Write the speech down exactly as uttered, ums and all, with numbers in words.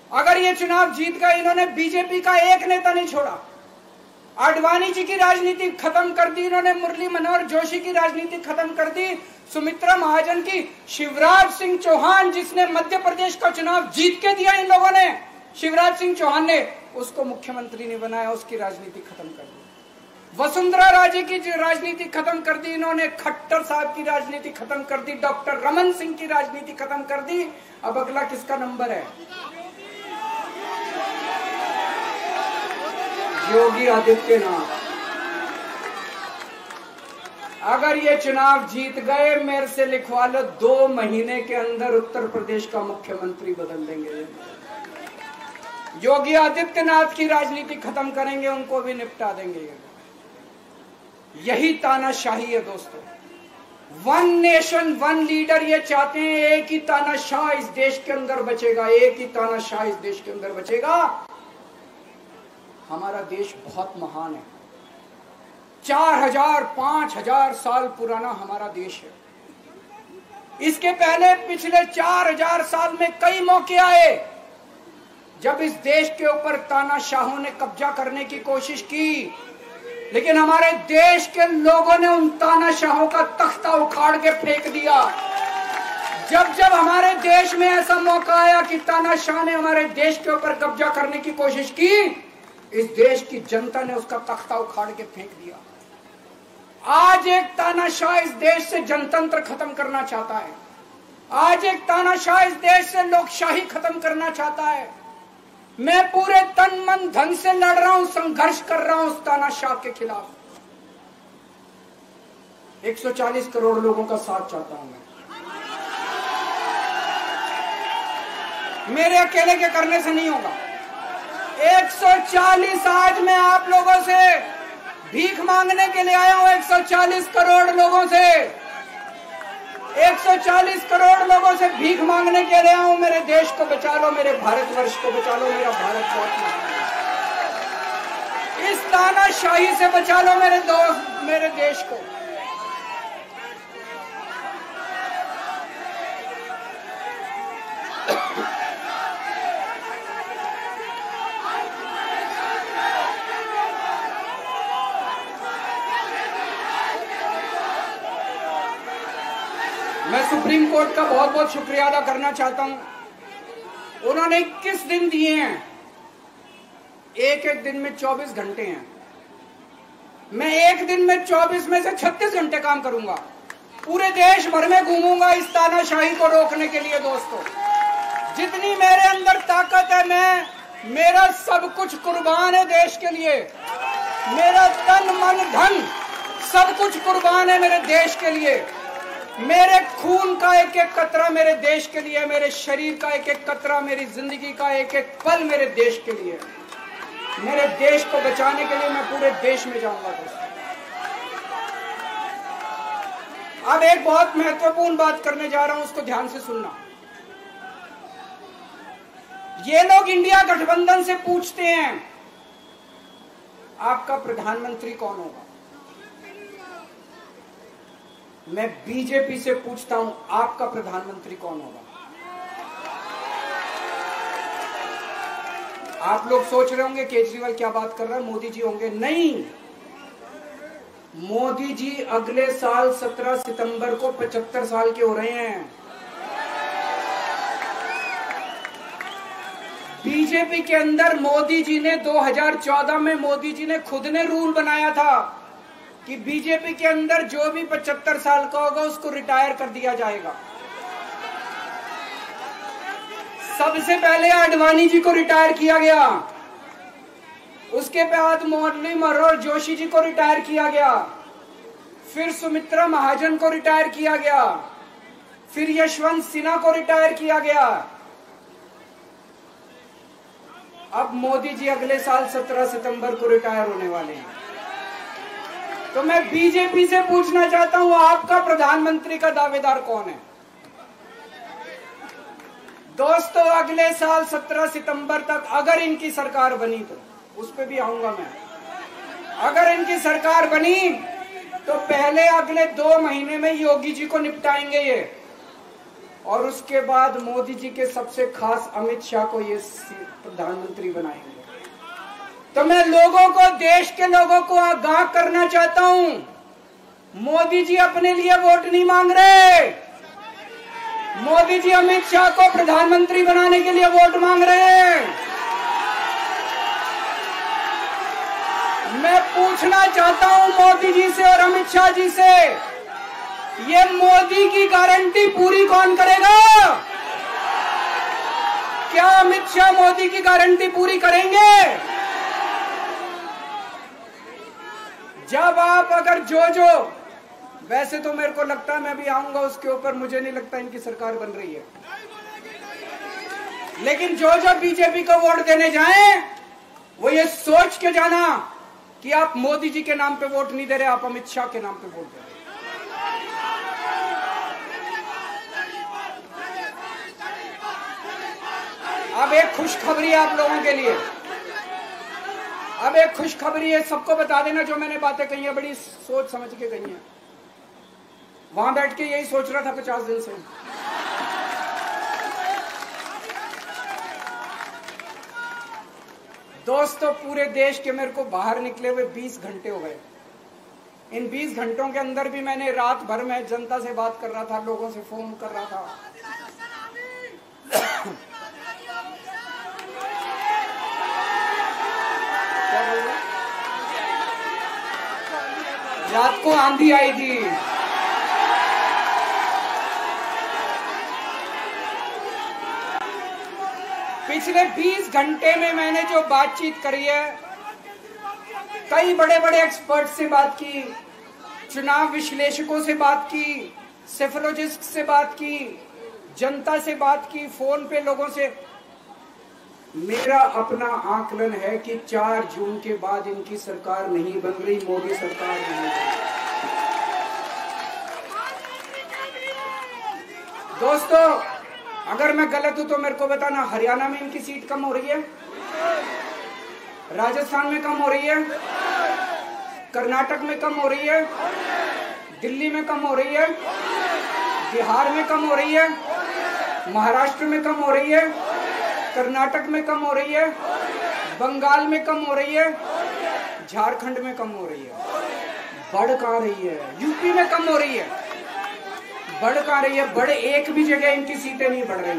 अगर ये चुनाव जीत गए, इन्होंने बीजेपी का एक नेता नहीं छोड़ा। आडवाणी जी की राजनीति खत्म कर दी इन्होंने, मुरली मनोहर जोशी की राजनीति खत्म कर दी, सुमित्रा महाजन की, शिवराज सिंह चौहान जिसने मध्य प्रदेश का चुनाव जीत के दिया इन लोगों ने, शिवराज सिंह चौहान ने उसको मुख्यमंत्री नहीं बनाया, उसकी राजनीति खत्म कर दी। वसुंधरा राजे की राजनीति खत्म कर दी इन्होंने, खट्टर साहब की राजनीति खत्म कर दी, डॉक्टर रमन सिंह की राजनीति खत्म कर दी। अब अगला किसका नंबर है? योगी आदित्यनाथ। अगर ये चुनाव जीत गए, मेरे से लिखवा लो, दो महीने के अंदर उत्तर प्रदेश का मुख्यमंत्री बदल देंगे। योगी आदित्यनाथ की राजनीति खत्म करेंगे, उनको भी निपटा देंगे। यही तानाशाही है दोस्तों। वन नेशन वन लीडर ये चाहते हैं, एक ही तानाशाह इस देश के अंदर बचेगा, एक ही तानाशाह इस देश के अंदर बचेगा। हमारा देश बहुत महान है, चार हजार पांच हजार साल पुराना हमारा देश है। इसके पहले पिछले चार हजार साल में कई मौके आए जब इस देश के ऊपर तानाशाहों ने कब्जा करने की कोशिश की, लेकिन हमारे देश के लोगों ने उन तानाशाहों का तख्ता उखाड़ के फेंक दिया। जब जब हमारे देश में ऐसा मौका आया कि तानाशाह ने हमारे देश के ऊपर कब्जा करने की कोशिश की, इस देश की जनता ने उसका तख्ता उखाड़ के फेंक दिया। आज एक तानाशाह इस देश से जनतंत्र खत्म करना चाहता है, आज एक तानाशाह इस देश से लोकशाही खत्म करना चाहता है। मैं पूरे तन मन धन से लड़ रहा हूं, संघर्ष कर रहा हूं उस तानाशाह के खिलाफ। एक सौ चालीस करोड़ लोगों का साथ चाहता हूं मैं। मेरे अकेले के करने से नहीं होगा। एक सौ चालीस आज मैं आप लोगों से भीख मांगने के लिए आया हूं, एक सौ चालीस करोड़ लोगों से, एक सौ चालीस करोड़ लोगों से भीख मांगने के लिए आया हूं। मेरे देश को बचा लो, मेरे भारतवर्ष को बचा लो, मेरा भारत बहुत महान है। इस तानाशाही से बचा लो मेरे दोस्त, मेरे देश को। मैं सुप्रीम कोर्ट का बहुत बहुत शुक्रिया अदा करना चाहता हूं। उन्होंने इक्कीस दिन दिए हैं, एक एक दिन में चौबीस घंटे हैं। मैं एक दिन में चौबीस में से छत्तीस घंटे काम करूंगा, पूरे देश भर में घूमूंगा इस तानाशाही को रोकने के लिए। दोस्तों, जितनी मेरे अंदर ताकत है, मैं मेरा सब कुछ कुर्बान है देश के लिए। मेरा तन मन धन सब कुछ कुर्बान है मेरे देश के लिए। मेरे खून का एक एक कतरा मेरे देश के लिए, मेरे शरीर का एक एक कतरा, मेरी जिंदगी का एक एक पल मेरे देश के लिए। मेरे देश को बचाने के लिए मैं पूरे देश में जाऊंगा दोस्तों। अब एक बहुत महत्वपूर्ण बात करने जा रहा हूं, उसको ध्यान से सुनना। ये लोग इंडिया गठबंधन से पूछते हैं आपका प्रधानमंत्री कौन होगा। मैं बीजेपी से पूछता हूं आपका प्रधानमंत्री कौन होगा। आप लोग सोच रहे होंगे केजरीवाल क्या बात कर रहा है, मोदी जी होंगे। नहीं, मोदी जी अगले साल सत्रह सितंबर को पचहत्तर साल के हो रहे हैं। बीजेपी के अंदर मोदी जी ने दो हज़ार चौदह में मोदी जी ने खुद ने रूल बनाया था कि बीजेपी के अंदर जो भी पचहत्तर साल का होगा उसको रिटायर कर दिया जाएगा। सबसे पहले आडवाणी जी को रिटायर किया गया, उसके बाद मुरली मनोहर जोशी जी को रिटायर किया गया, फिर सुमित्रा महाजन को रिटायर किया गया, फिर यशवंत सिन्हा को रिटायर किया गया। अब मोदी जी अगले साल सत्रह सितंबर को रिटायर होने वाले हैं। तो मैं बीजेपी से पूछना चाहता हूं आपका प्रधानमंत्री का दावेदार कौन है। दोस्तों, अगले साल सत्रह सितंबर तक अगर इनकी सरकार बनी तो उस पर भी आऊंगा मैं। अगर इनकी सरकार बनी तो पहले अगले दो महीने में योगी जी को निपटाएंगे ये, और उसके बाद मोदी जी के सबसे खास अमित शाह को ये प्रधानमंत्री बनाएंगे। तो मैं लोगों को, देश के लोगों को आगाह करना चाहता हूं, मोदी जी अपने लिए वोट नहीं मांग रहे। मोदी जी अमित शाह को प्रधानमंत्री बनाने के लिए वोट मांग रहे हैं। मैं पूछना चाहता हूं मोदी जी से और अमित शाह जी से, ये मोदी की गारंटी पूरी कौन करेगा? क्या अमित शाह मोदी की गारंटी पूरी करेंगे? जब आप अगर जो जो, वैसे तो मेरे को लगता है, मैं भी आऊंगा उसके ऊपर, मुझे नहीं लगता इनकी सरकार बन रही है, लेकिन जो जो बीजेपी को वोट देने जाएं वो ये सोच के जाना कि आप मोदी जी के नाम पे वोट नहीं दे रहे, आप अमित शाह के नाम पे वोट दे रहे। अब एक खुशखबरी है आप लोगों के लिए, अब एक खुशखबरी है, सबको बता देना जो मैंने बातें कही है बड़ी सोच समझ के कही है। वहां बैठ के यही सोच रहा था पचास दिन से। दोस्तों, पूरे देश के मेरे को बाहर निकले हुए बीस घंटे हो गए। इन बीस घंटों के अंदर भी मैंने रात भर में जनता से बात कर रहा था, लोगों से फोन कर रहा था। रात को आंधी आई थी, पिछले बीस घंटे में मैंने जो बातचीत करी है, कई बड़े बड़े एक्सपर्ट से बात की, चुनाव विश्लेषकों से बात की, सेफोलॉजिस्ट से बात की, जनता से बात की, फोन पे लोगों से। मेरा अपना आकलन है कि चार जून के बाद इनकी सरकार नहीं बन रही, मोदी सरकार नहीं बन रही। दोस्तों, अगर मैं गलत हूं तो मेरे को बताना, हरियाणा में इनकी सीट कम हो रही है, राजस्थान में कम हो रही है, कर्नाटक में कम हो रही है, दिल्ली में कम हो रही है, बिहार में कम हो रही है, महाराष्ट्र में कम हो रही है, कर्नाटक में कम हो रही है, बंगाल में कम हो रही है, झारखंड में कम हो रही है। बढ़ कहां रही है? यूपी में कम हो रही है, बढ़ कहां रही है? बड़े एक भी जगह इनकी सीटें नहीं बढ़ रही।